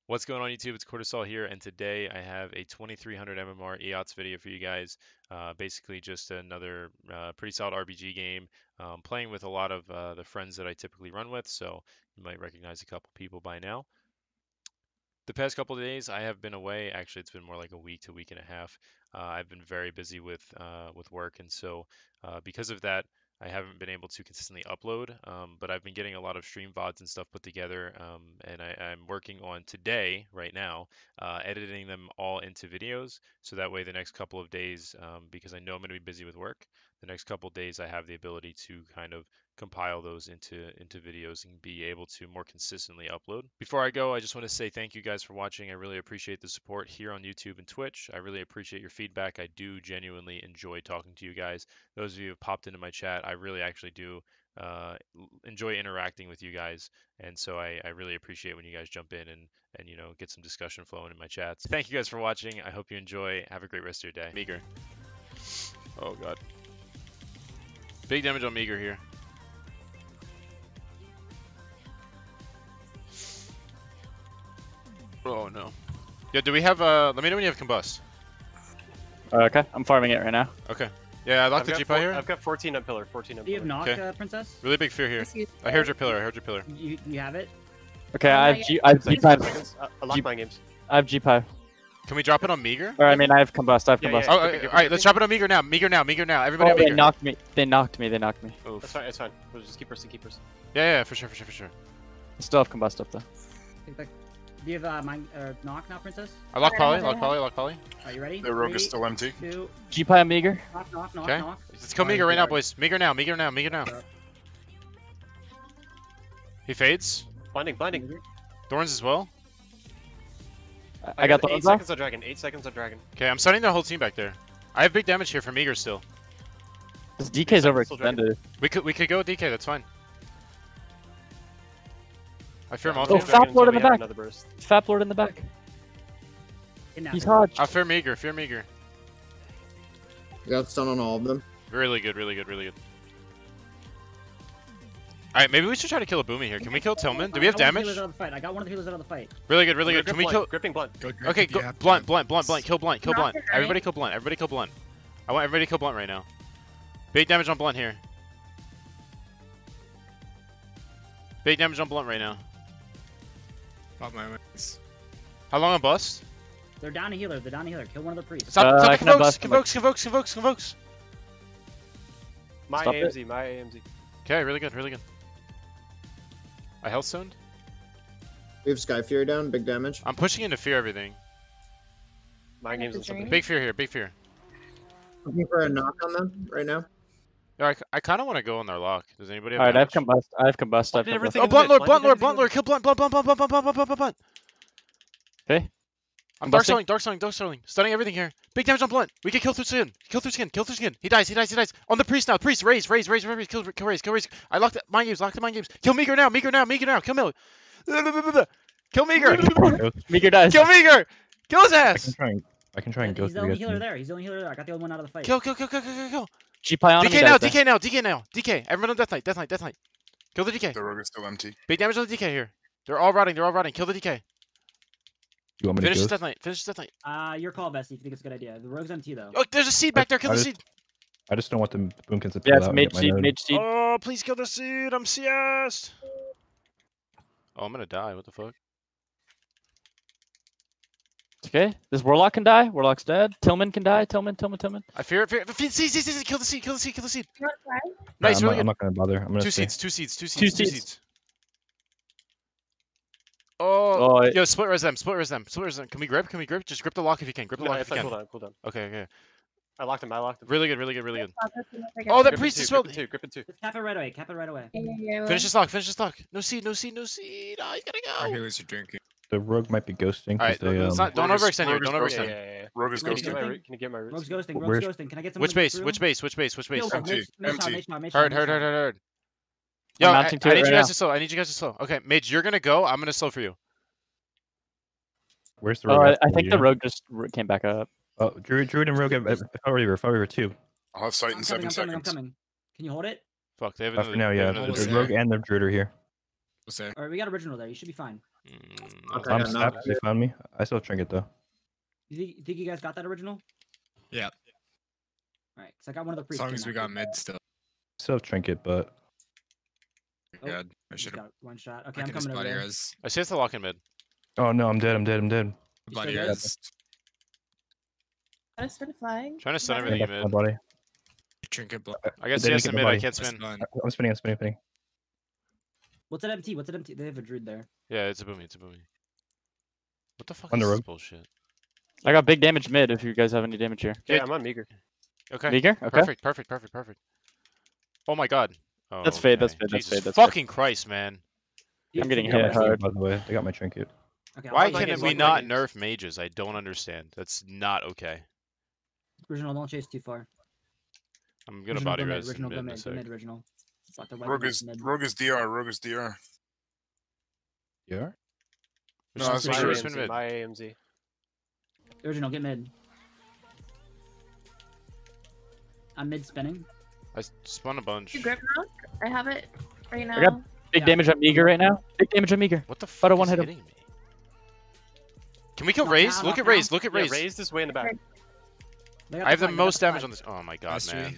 What's going on YouTube? It's Cortisol here, and today I have a 2300 MMR EotS video for you guys. Basically just another pretty solid RBG game, playing with a lot of the friends that I typically run with, so you might recognize a couple people by now. The past couple of days I have been away. Actually, it's been more like a week to week and a half. I've been very busy with work, and so because of that, I haven't been able to consistently upload. But I've been getting a lot of stream VODs and stuff put together, and I'm working on today, right now, editing them all into videos. So that way, the next couple of days, because I know I'm going to be busy with work, the next couple of days I have the ability to kind of compile those into videos and be able to more consistently upload. Before I go, I just want to say thank you guys for watching. I really appreciate the support here on YouTube and Twitch. I really appreciate your feedback. I do genuinely enjoy talking to you guys. Those of you who have popped into my chat, I really actually do enjoy interacting with you guys, and so I really appreciate when you guys jump in and you know, get some discussion flowing in my chats. Thank you guys for watching. I hope you enjoy. Have a great rest of your day. Meager. Oh god. Big damage on Meager here. Oh no. Yeah, do we have let me know when you have combust. Okay, I'm farming it right now. Okay. Yeah, I locked the Jeep out here. I've got 14 on pillar, 14 on Do you pillar. have knock, Okay. Princess? Really big fear here. I heard your pillar, I heard your pillar. You have it? Okay, Oh I have my G God. I have G pipe. I locked my games. I have G pipe. Can we drop it on Meager? Or I mean I have combust, I have Yeah, combust. Oh, Keep it, alright, let's drop it on Meager now. Meager now, Meager now. Everybody on Oh, they Meager. knocked me. They knocked me, they knocked me. Oof. That's fine, it's fine. We'll just keep pressing, keep pressing. Yeah, for sure, for sure, for sure. I still have combust up though. Do you have knock now, Princess? I lock Polly, lock Polly, lock Polly. Are you ready? The rogue is 3, still empty. 2, G pipe meager. knock, Okay. knock. Let's kill Meager right now, boys. Meager now, Meager now, Meager now. He fades. Blinding, blinding. Thorns as well. I got the 8 ones off. seconds on dragon, 8 seconds on dragon. Okay, I'm stunning the whole team back there. I have big damage here for Meager still. This DK's Still overextended. We could go with DK, that's fine. I fear him all Oh, too. Fat Lord in the back. Another burst. Fap Lord in the back. Kidnap He's him. hodged. I fear Meager, fear Meager. Got stun on all of them. Really good, really good, really good. Alright, maybe we should try to kill a Boomy here. Can we kill Tillman? Do we have I got one of the damage? healers out of the fight. I got one of the healers out of the fight. Really good, really good. Can we kill... Gripping blunt. Okay, go, blunt, blunt, blunt, blunt. Kill blunt, kill blunt. Everybody kill blunt, everybody kill blunt. I want everybody to kill blunt right now. Big damage on blunt here. Big damage on blunt right now. How long on bust? They're down a healer. They're down a healer. Kill one of the priests. Stop, I stop the can convokes, bust him. convokes, convokes, convokes, convokes. My Stop it. AMZ, my AMZ. Okay, really good, really good. I health stoned. We have Sky Fury down, big damage. I'm pushing into fear everything. My games and something. Big fear here, big fear. Looking for a knock on them right now. Yeah, I kind of want to go on their lock. Does anybody have Alright, I have damage? combust. I have combust. I have Did combust. everything Oh, in the blunt mid, lord, blunt lord, everything blunt in lord. Kill blunt, blunt, blunt, blunt, blunt, blunt, blunt, blunt, blunt, blunt. Okay. I'm Combusting. dark selling, dark selling, dark selling. Stunning everything here. Big damage on blunt. We can kill through skin. Kill through skin. Kill through skin. He dies. He dies. He dies. On the priest now. Priest. Raise. Raise. Raise. Raise. Kill. Kill. Raise. Kill. Raise. I locked mind games. Locked the mind games. Kill Meager now. Meager now. Meager now. Kill Miller. Kill Meager. Meager dies. Kill Meager. Kill his ass. I can try and go He's the through only the healer there. He's the only healer there. I got the only one out of the fight. Kill. Kill. Kill. Kill. Kill. Kill. Kill. G pipe on him. DK now. DK now. DK now. DK. Everyone on Death Knight. Death Knight. Death Knight. Kill the DK. The rogue is still empty. Big damage on the DK here. They're all rotting. They're all rotting. Kill the DK. You want me to Finish go? this Death Knight. Finish this Death Knight. Your call, Bessie, if you think it's a good idea. The rogue's empty, though. Oh, there's a seed back there. Kill the seed. I just don't want the boomkins to Yeah, pull it's out and mage get my seed, node. mage seed. Oh, please kill the seed. I'm CS. Oh, I'm gonna die. What the fuck? Okay. This Warlock can die. Warlock's dead. Tillman can die. Tillman. I fear it. See. Kill the seed. Kill the seed. Kill the seed. Yeah, Nice. I'm, Really not, I'm good. not gonna bother. I'm gonna Two stay. seeds. Two seeds. Two seeds. Two Two seeds. seeds. Oh, Oh, yo, split res them. Split res them. Split res them. Can we grip? Can we grip? Just grip the lock if you can. Grip the No, lock it's if you like, can. cool down, cool down. Okay. Okay. I locked him, I locked him. Really good. Really good. Really good. Oh, that priest is well. Grip it too. Just cap it right away. Cap it right away. Finish this lock. Finish this lock. No seed. No seed. No seed. Oh, you gotta Our go. healers are drinking. The rogue might be ghosting. All right. They, Let's not, don't Rogue is- overextend here. Rogue is Don't ghosting. overextend. Yeah. Rogue is Can you ghosting. get Can you get my roots? Rogue's ghosting. Where's- Rogue's ghosting. Can I get some? Which base? Which base? Which base? Which base? Empty. Empty. Hard. Yo, I'm I mounting to need it you right guys now. to slow. I need you guys to slow. Okay, Mage, you're gonna go. I'm gonna slow for you. Where's the Oh, rogue? I think the rogue just came back up. Oh, Druid and rogue have Fire 2. I'll have sight in I'm 7 coming. I'm seconds. coming. Can you hold it? Fuck, they have For another. now, they yeah. have another Almost The seed. there. rogue and the Druid are here. Alright, we got original there. You should be fine. Okay, I'm yeah, no. snapped. They found me. I still have trinket though. You think you guys got that original? Yeah. Alright, because I got one of the As priests. long as we got mid still. Still have trinket, but Oh, Good. I Just should have. got one shot. Okay, I I'm can just coming over body there. res. I see it's the lock in mid. oh no, I'm dead. I'm dead. I'm dead. You Body still res. Trying to spin a flag. Trying to stun Body everything Back in to mid. my body. Trinket block. I got They didn't CS get in my mid. I body. can't spin. I'm spinning. I'm spinning. I'm spinning. What's at MT? What's at MT? They have a druid there. Yeah, it's a boomy. It's a boomy. What the fuck On the is this road. bullshit? I got big damage mid. If you guys have any damage here. Yeah, I'm on meager. Okay. Meager. Okay. Perfect. Perfect. Perfect. Perfect. Oh my god. Oh, That's fade, that's okay. fade, that's Jesus fade, that's fade. fucking Christ, man. I'm getting They got hit my hard. trinket, by the way, they got my trinket. Okay, Why I'll my can games, we like my not games. nerf mages? I don't understand. That's not okay. Original, don't chase too far. I'm gonna Original, body go mid, res in original, mid go in a mid, go sec. mid, original. Slot the white Rogue mid, is mid. DR. Rogue is DR. Yeah. No, that's Make My sure we true. spin AMZ. mid. My AMZ. Original, get mid. I'm mid spinning. I spun a bunch. You grip knock? I have it right now. I got big Yeah. damage on Meager right now. Big damage on Meager. What the But I fuck won't is hit him. hitting me? Can we kill Knock Raze? down, Look knock at Raze. down. Look at Yeah, Raze. raised this way in the back. They got I have the flag, they got most damage flag. on this. Oh my god, Last man. three.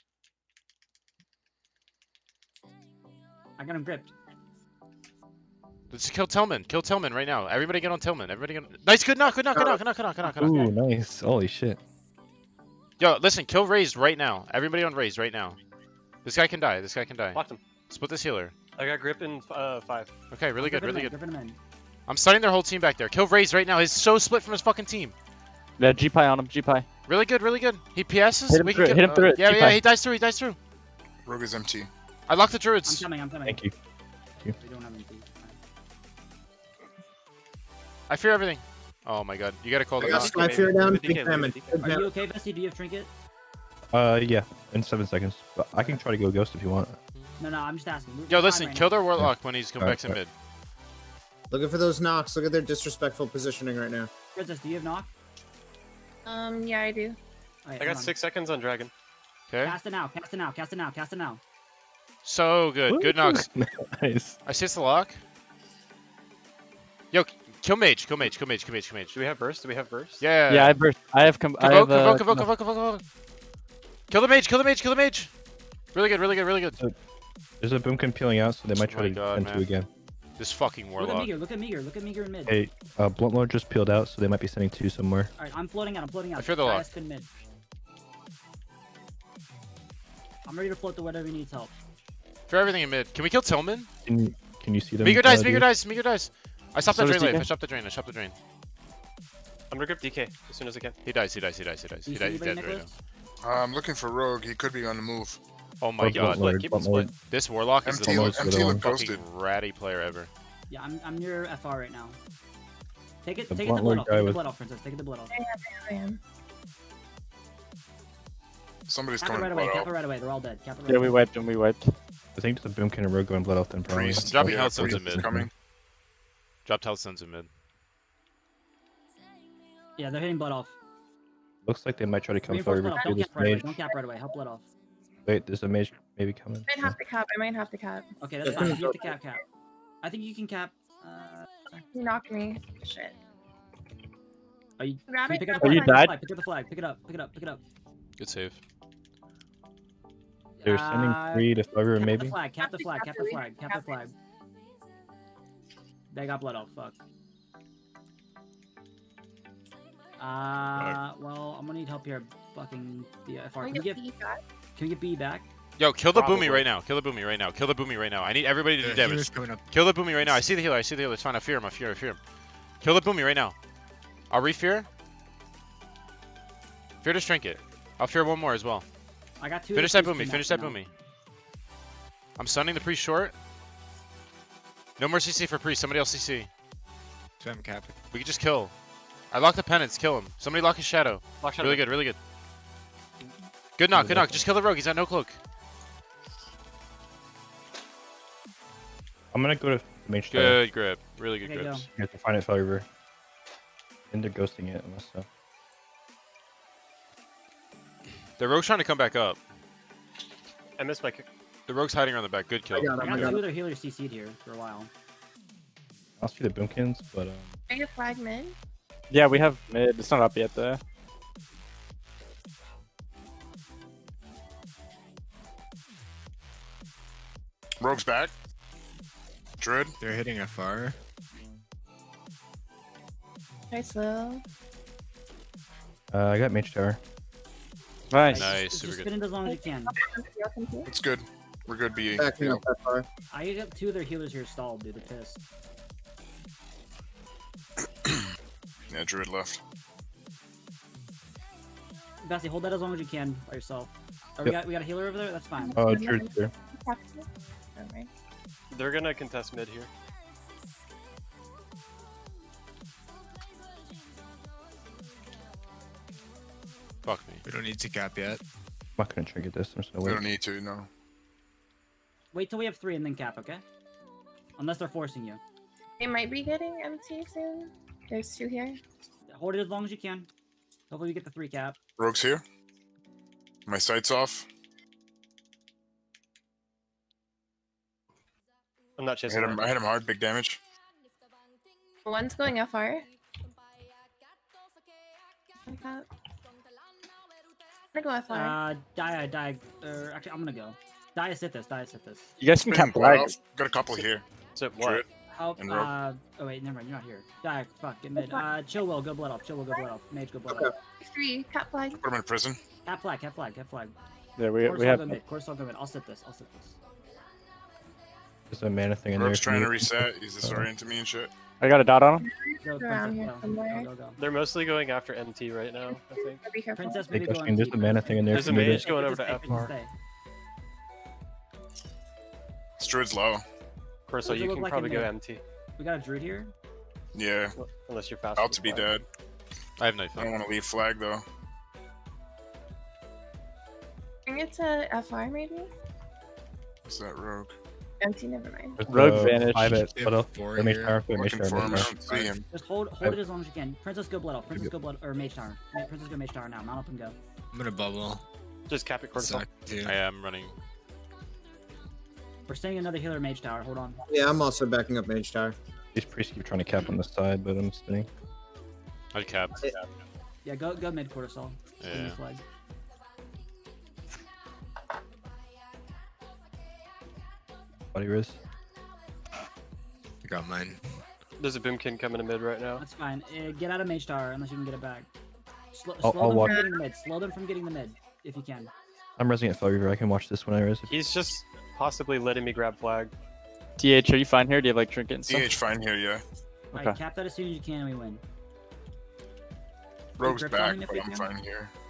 I got him gripped. Let's kill Tillman. Kill Tillman right now. Everybody get on Tillman. Everybody get. Nice, good knock, good knock, good knock, good knock, good knock, good knock, good knock. Ooh, nice. Holy shit. Yo, listen, kill Raze right now. Everybody on Raze right now. This guy can die. This guy can die. Blocked him. Split this healer. I got grip in 5. Okay, really good, Gripping really him in, good. gripping him in. I'm stunning their whole team back there. Kill Raze right now. He's so split from his fucking team. Yeah, G-Pie on him. G-Pie. Really good, really good. He PS's. Hit him We through can it, hit him through it, Yeah, yeah, G-Pie. he dies through. He dies through. Rogue is MT. I locked the I'm druids. coming, I'm coming. Thank you. We don't have anything. I fear everything. Oh my god. You gotta call I the got knock. Sky maybe. Fear down. Maybe Big DK, damage. maybe Big Are you damage. okay, Bessie? Do you have trinket? Yeah, in 7 seconds. But I can try to go ghost if you want. No, no, I'm just asking. We're Yo, fine listen, right kill now. their Warlock when he's come Alright, back to mid. Looking for those knocks. Look at their disrespectful positioning right now. Princess, do you have knock? Yeah, I do. Alright, I hold got on. 6 seconds on Dragon. Okay. Cast it now, cast it now, cast it now, cast it now. So good. Good knocks. Nice. I see it's the lock. Yo, kill mage. Kill mage. Kill mage. Kill mage. Kill mage. Do we have burst? Do we have burst? Yeah. Yeah, I burst. I have Convoke, convoke. Kill the mage. Kill the mage. Kill the mage. Really good. Really good. Really good. There's a boomkin peeling out, so they might Oh try my to God, send two man. again. This fucking Look at Warlock. Meager, look at Meager, look at Meager in mid. Hey, blunt load just peeled out, so they might be sending two somewhere. Alright, I'm floating out, I'm floating out. I fear the Try to lock. spin mid. I'm ready to float to whatever needs help. For everything in mid. Can we kill Tillman? Can you see them? Meager dies. dude? Meager dies. Meager dies. I stopped So that does drain life. DK. I stopped the drain. I stopped the drain. I'm gonna grip DK as soon as I can. He dies. He dies. He dies. He dies. Do He you dies. see He's anybody, dead right Nicholas? now. I'm looking for Rogue. He could be on the move. Oh my Or god. blunt load, Keep him blunt load. split. This Warlock is the MT, most MT look fucking ghosted. ratty player ever. Yeah, I'm near FR right now. Take it, The take it the blunt blood load off, guy take the was- blood off, Princess, take it the blood off. I am. Somebody's Cap it coming. right away, blood cap out. it right away, they're all dead. Cap it right Yeah, away. we wiped him. We wiped. I think there's a boomkin and rogue going blood off then probably. Priest. Dropping Yeah, health sends Priest him is mid. coming. Dropped health sends him mid. Yeah, they're hitting blood off. Looks like they might try to come Reinforce forward blood off, through don't this cap right away, mage. don't cap right away, help blood off. Wait, there's a mage maybe coming. I might have to cap. I might have to cap. Okay, that's fine, you have to cap. I think you can cap, You knocked me. Shit. are you, Grab can you it, pick up grab the you it. flag, died? pick up the flag, pick it up, pick it up, pick it up. Good save. They're sending 3 to Thugger Cap maybe. the flag, cap the flag, cap the flag, cap the flag. They got blood off, fuck. Well, I'm gonna need help here. Fucking the FR. Can we get B back? Yo, kill the Probably. boomy right now. Kill the boomy right now. Kill the boomy right now. I need everybody to do The damage. healer's coming up. Kill the boomy right now. I see the healer. I see the healer. It's fine. I fear him. I fear him. I fear him. Kill the boomy right now. I'll re-fear. Fear this trinket. I'll fear one more as well. I got two. Finish of that the priests boomy. Finish pinned that up now. boomy. I'm stunning the priest short. No more CC for priest. Somebody else CC. So I'm capping. We can just kill. I lock the penance. Kill him. Somebody lock his shadow. Lock shot. Really good. Really good. Good knock. Good knock. Just kill the rogue. He's got no cloak. I'm gonna go to mage tower. Good grip. Really good Okay, grips. go. You have to find it, Thugger. And they're ghosting it unless so. The rogue's trying to come back up. I missed my kick. The rogue's hiding around the back. Good kill. I got I him. got I got two him. other healers CC'd here for a while. I'll see the boomkins, but I get flag mid. Yeah, we have mid. It's not up yet though. Rogue's back. Druid. They're hitting FR. Try slow. I got mage tower. Nice. Nice, Just super spin good. it as long as you can. It's good. We're good, BE. Backing up that far. I got 2 of their healers here stalled, dude. They're pissed. Yeah, Druid left. Bessie, hold that as long as you can by yourself. Oh, we got a healer over there. That's fine. Oh, Druid's here. Alright. They're gonna contest mid here. Fuck me. We don't need to cap yet. I'm not gonna trinket this. I'm just gonna We wait. don't need to, no. Wait till we have 3 and then cap, okay? Unless they're forcing you. They might be getting MT soon. There's 2 here. Hold it as long as you can. Hopefully we get the 3 cap. Rogue's here. My sight's off. I'm not I chasing hit him. that. I hit him hard. Big damage. One's going FR. Like that. I'm gonna go FR. Die. Actually, I'm gonna go. Die, sit this. You guys can Spin camp blood flag. off. Got a couple here. So what? Druid. Help. And rogue. Oh wait, never mind. You're not here. Die. Fuck. Get mid. Chill will. Go blood off. Go blood off. Mage, go blood Okay. off. 3. Cat flag. Put him in prison. Cap flag. Yeah, we Course have. go mid. Course I'll go mid. I'll sit this. There's a mana thing in there. Rogue's if you trying to need- reset. He's disorienting me and shit. I got a dot on him. Go, Around princess, here go. somewhere. Go. They're mostly going after MT right now, I think. Be careful. Princess, Hey, maybe go Gushing, there's on a mana thing in there. There's if a you need mage it. going over to Princess, FR. stay. This Druid's low. Corso, Does it you look can like probably in go there? MT. We got a druid here. Yeah. Unless you're fast. About with to be the flag. dead. I have knife. I don't want to leave flag though. Bring it to FR maybe? What's that rogue? MT, never mind. There's Rogue the vanished. 5 at They have Little. 4 Or mage here. tower. Mage Looking tower. for him. I Mage tower. don't see him. Just hold it as long as you can. Princess, go blood off. Princess, go blood or mage tower. Princess, go mage tower now. Mount up and go. I'm gonna bubble. Just cap it cortisol. Suck, too. I am running. We're staying another healer mage tower. Hold on. Yeah, I'm also backing up mage tower. These priests keep trying to cap on the side, but I'm spinning. I capped. Yeah, go mid cortisol. Yeah. Flag. Body riz. I got mine. There's a boomkin coming to mid right now. That's fine. Get out of mage tower unless you can get it back. Slow I'll them watch. from getting the mid. Slow them from getting the mid if you can. I'm resing at Fell Reaver. I can watch this when I res it. He's just possibly letting me grab flag. DH, are you fine here? Do you have like trinket and stuff? DH fine here, yeah. Alright, Okay. cap that as soon as you can and we win. Rogue's Grips on back, him if but you I'm can. fine here.